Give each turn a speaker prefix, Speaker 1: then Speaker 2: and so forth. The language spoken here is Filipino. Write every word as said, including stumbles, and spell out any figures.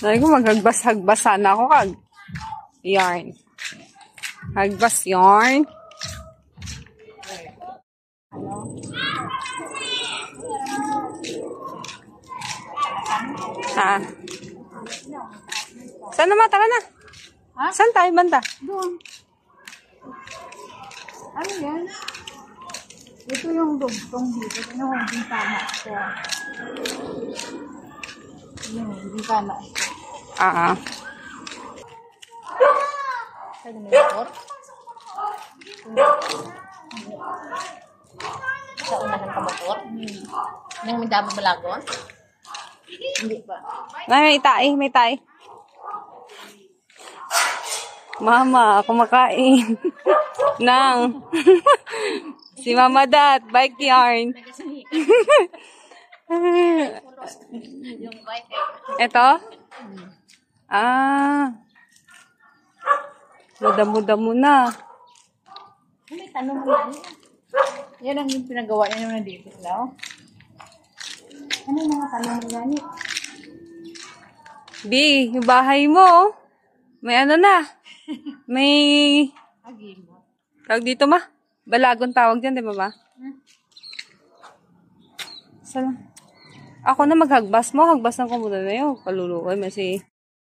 Speaker 1: Sabi ko, maghagbas-hagbas sana ako kag. Yarn. Hagbas yarn. Ha? Saan naman? Tara na.
Speaker 2: Ha?
Speaker 1: Saan tayo banda?
Speaker 2: Doon. Ano yan? Ito yung dugtong dito. Ano yung bintana ko? Yung bintana ko.
Speaker 1: Ah, ah.
Speaker 2: Saan yung motor? Sa unahan ka motor? Hmm. Nang may dami balagon? Hindi pa.
Speaker 1: May tae, may tae. Mama, kumakain. Nang. Si Mama Dat, bike yarn.
Speaker 2: Yung bike
Speaker 1: Ito? Ah. Muda-muda mo na.
Speaker 2: may tanong mo yan. Yan ang pinagawa niya naman dito. No? Ano yung mga tanong mo yan?
Speaker 1: B, yung bahay mo, may ano na. May,
Speaker 2: Agi mo.
Speaker 1: tawag dito ma? Balagon tawag dyan, di ba ba?
Speaker 2: Hmm?
Speaker 1: Saan? Ako na maghagbas mo, hagbasan ko muna na yun. Kaluluoy, masi.